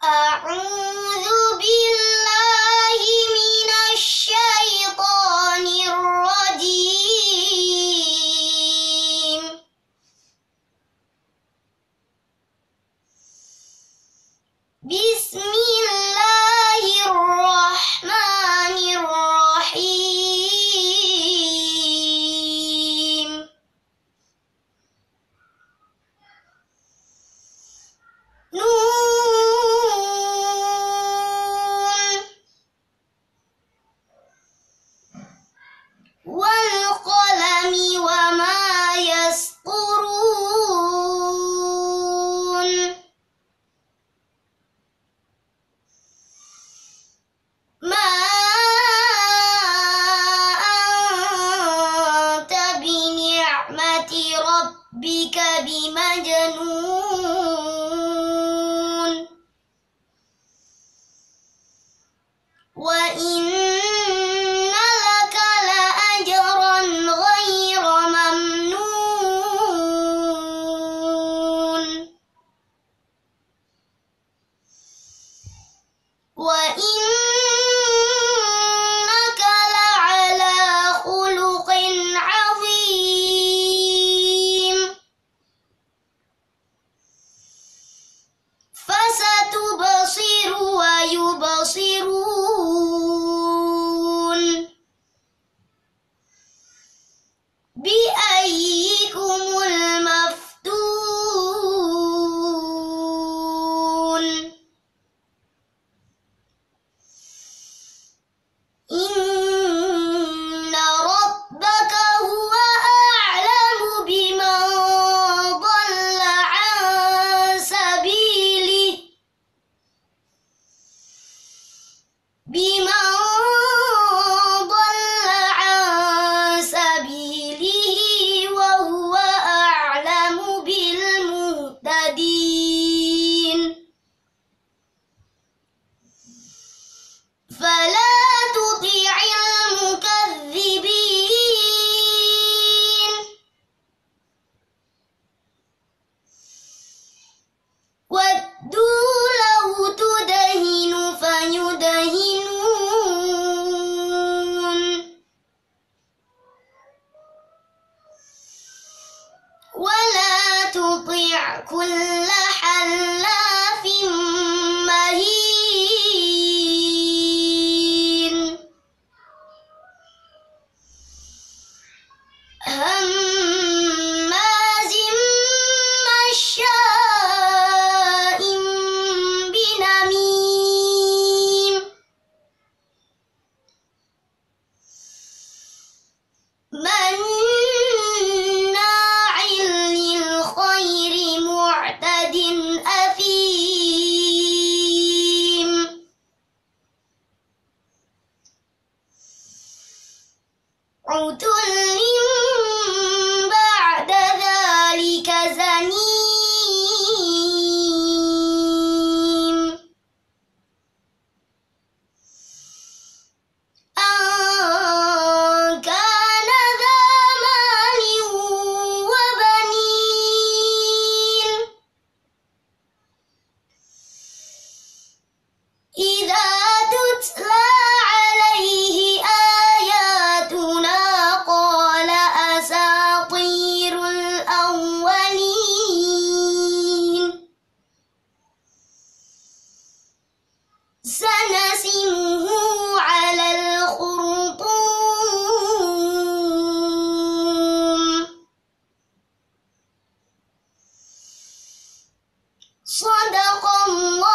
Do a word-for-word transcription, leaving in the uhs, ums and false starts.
أعوذ بالله من الشيطان الرجيم. بسم الله الرحمن الرحيم. والقلم وما يسطرون. ما أنت بنعمة ربك بمجنون. وإن لك لأجرا غير ممنون. وإنك لعلى خلق عظيم. فستبصر ويبصرون. بأيكم المفتون. إن ربك هو أعلم بمن ضل عن سبيله بمن ضل عن سبيله وهو أعلم بالمهتدين. فلا تطع المكذبين. ودوا لو تدهن فيدهنون. ولا تطع كل حلاف مهين. هماز مشاء بنميم. مناع للخير معتد أثيم. عتل بعد ذلك زنيم. أن كان ذا مال وبنين. إذا تتلى عليه آياتنا قال أساطير الأولين. سنسمه على الخرطوم. صدق الله